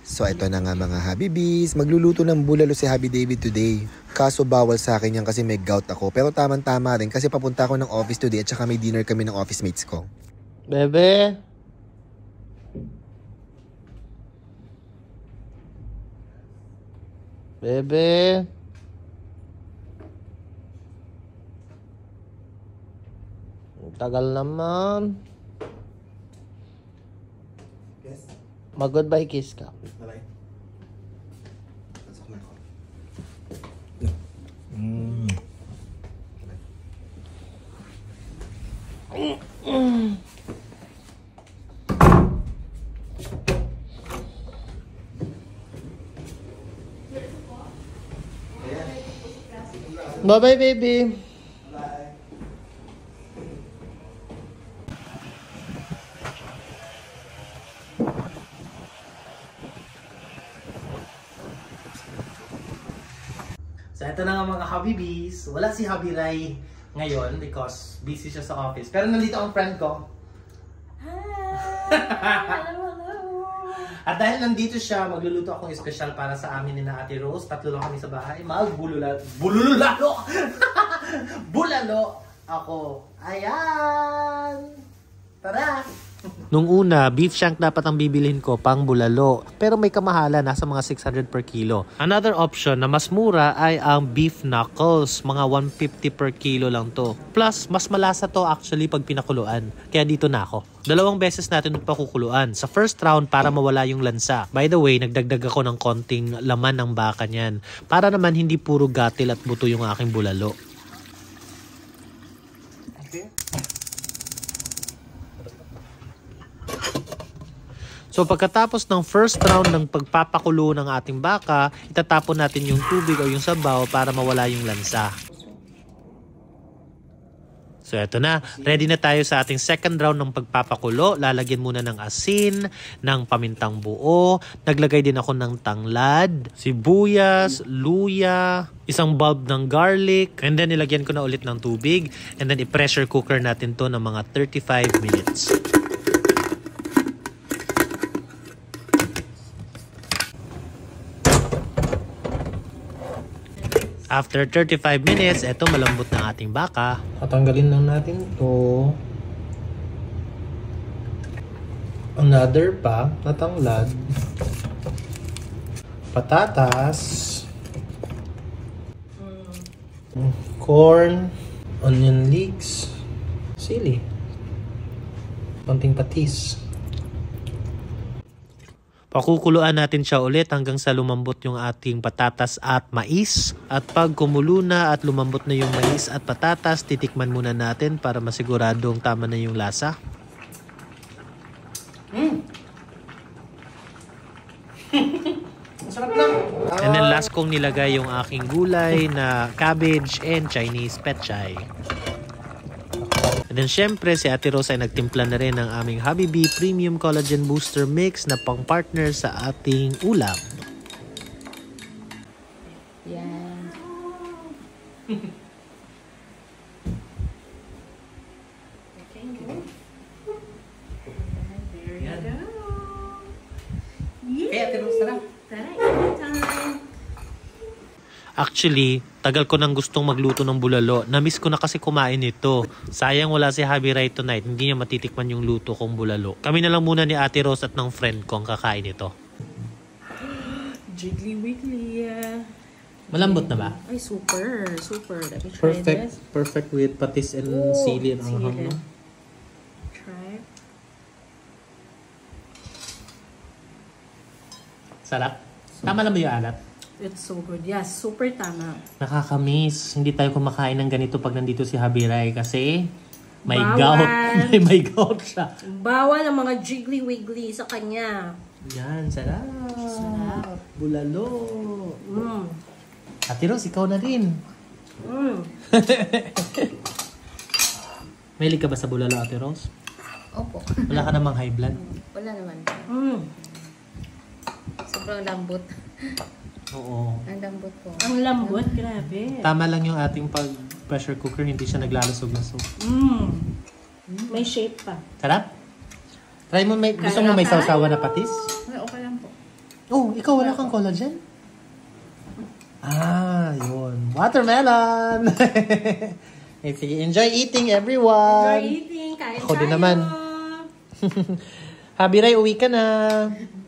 So ito na nga mga Habibis, magluluto ng bulalo si Habi David today. Kaso bawal sa akin yan kasi may gout ako. Pero tamang-tama rin kasi papunta ako ng office today at saka may dinner kami ng office mates ko. Bebe? Bebe? Tagal naman. Yes? Mag-goodbye kiss ka. Bye-bye. Pasok na ako. Bye-bye, baby. So, ito na nga mga Habibis. Wala si Habi Rai ngayon because busy siya sa office. Pero nandito ang friend ko. Hi! Hello, hello! At dahil nandito siya, magluluto akong espesyal para sa amin ni na Ate Rose. Tatlo lang kami sa bahay. Bulalo! Bulalo ako. Ayan! Tara! Nung una, beef shank dapat ang bibilhin ko pang bulalo. Pero may kamahalan, nasa mga 600 per kilo. Another option na mas mura ay ang beef knuckles. Mga 150 per kilo lang to. Plus, mas malasa to actually pag pinakuluan. Kaya dito na ako. 2 beses natin pakukuluan. Sa first round para mawala yung lansa. By the way, nagdagdag ako ng konting laman ng baka niyan. Para naman hindi puro gatil at buto yung aking bulalo. So pagkatapos ng first round ng pagpapakulo ng ating baka, itatapon natin yung tubig o yung sabaw para mawala yung lansa. So eto na, ready na tayo sa ating second round ng pagpapakulo. Lalagyan muna ng asin, ng pamintang buo, naglagay din ako ng tanglad, sibuyas, luya, isang bulb ng garlic, and then nilagyan ko na ulit ng tubig, and then i-pressure cooker natin to ng mga 35 minutes. After 35 minutes, eto malambot na ating baka. Tatanggalin lang natin to. Another pa, natanglad. Patatas. Corn. Onion leeks. Sili. Konting patis. Pakukuluan natin siya ulit hanggang sa lumambot yung ating patatas at mais. At pag kumulo na at lumambot na yung mais at patatas, titikman muna natin para masiguradong tama na yung lasa. Masarap lang! And then last kong nilagay yung aking gulay na cabbage and Chinese pechay. And then syempre si Ate Rose ay nagtimpla na rin ng aming Habibi Premium Collagen Booster Mix na pang-partner sa ating ulam. Yan. Okay, go. There you Yan. go. Hey, Ate Rose, tara. Tara, eat time. Actually, tagal ko nang gustong magluto ng bulalo. Namiss ko na kasi kumain ito. Sayang wala si Habi Rai tonight. Hindi niya matitikman yung luto kong bulalo. Kami na lang muna ni Ate Rose at ng friend ko ang kakain ito. Jiggly wiggly. Malambot na ba? Ay, super. Super. Let me try this. Perfect with patis and Oh, sili and anghang, sili. no? Try. Sarap. Tama lang ba yung alat? It's so good. Yes, super tama. Nakakamiss. Hindi tayo kumakain ng ganito pag nandito si Habi Rai kasi may Bawal. gout. may gout siya. Bawal ang mga jiggly wiggly sa kanya. Yan, sarap. Sarap. Bulalo. Mm. Ate Rose, ikaw na rin. Mm. Mahilig ka ba sa bulalo, Ate Rose? Opo. Wala ka namang high blood? Wala naman. Mm. Sobrang lambot. Oo. Ang lambot po. Ang lambot, grabe. Tama lang yung ating pag-pressure cooker, hindi siya naglalasog-lasog. Mm. May shape pa. Sarap? Try mo, gusto mo may sausawa na patis? Ay, okay lang po. Oh, ikaw wala kang collagen? Ah, yun. Watermelon! Eh, sige, enjoy eating, everyone! Enjoy eating. Kain Ako din tayo. naman. Habi Ray, uwi ka na.